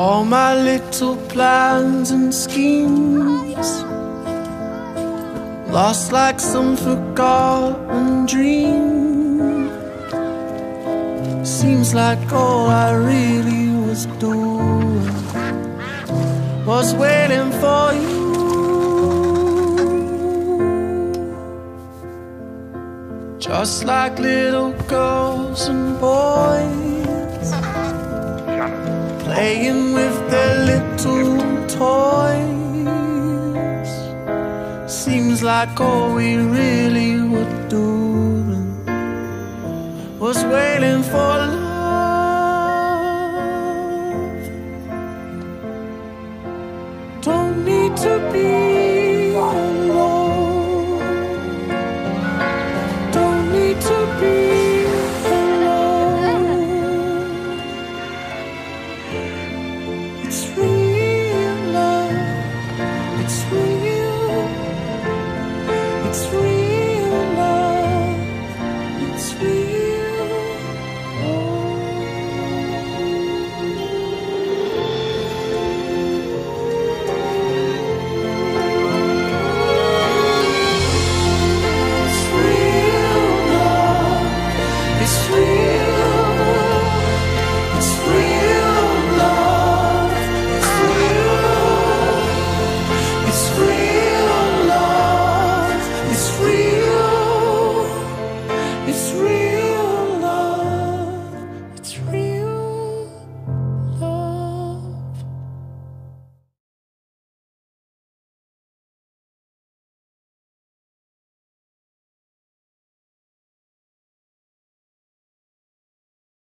all my little plans and schemes, lost like some forgotten dream. Seems like all I really was doing was waiting for you. Just like little girls and boys playing with their little toys. Seems like all we really were doing was waiting for love. Don't